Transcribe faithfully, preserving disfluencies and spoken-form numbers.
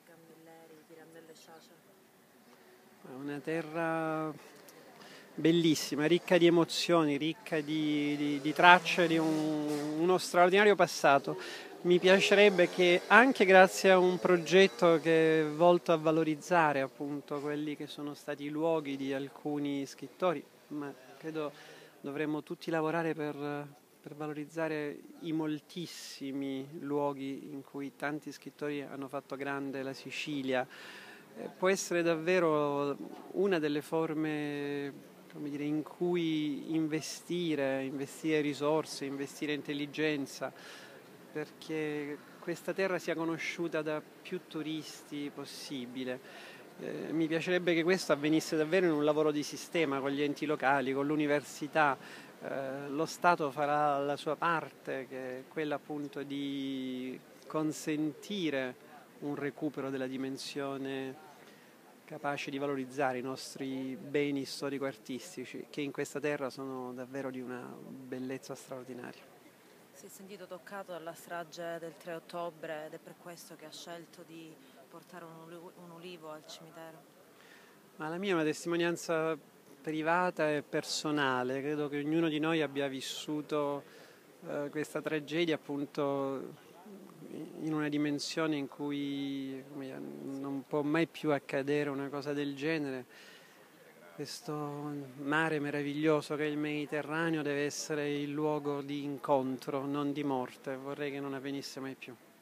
Camilleri, Pirandello e Sciascia? È una terra bellissima, ricca di emozioni, ricca di, di, di tracce di un, uno straordinario passato. Mi piacerebbe che anche grazie a un progetto che è volto a valorizzare appunto quelli che sono stati i luoghi di alcuni scrittori, ma credo dovremmo tutti lavorare per, per valorizzare i moltissimi luoghi in cui tanti scrittori hanno fatto grande la Sicilia. Eh, può essere davvero una delle forme, come dire, in cui investire, investire risorse, investire intelligenza, perché questa terra sia conosciuta da più turisti possibile. Eh, mi piacerebbe che questo avvenisse davvero in un lavoro di sistema con gli enti locali, con l'università. Eh, lo Stato farà la sua parte, che è quella appunto di consentire un recupero della dimensione capace di valorizzare i nostri beni storico-artistici, che in questa terra sono davvero di una bellezza straordinaria. Si è sentito toccato dalla strage del tre ottobre ed è per questo che ha scelto di portare un, ulivo, un ulivo al cimitero. Ma la mia è una testimonianza privata e personale, credo che ognuno di noi abbia vissuto eh, questa tragedia appunto in una dimensione in cui dire, non può mai più accadere una cosa del genere. Questo mare meraviglioso che è il Mediterraneo deve essere il luogo di incontro, non di morte. Vorrei che non avvenisse mai più.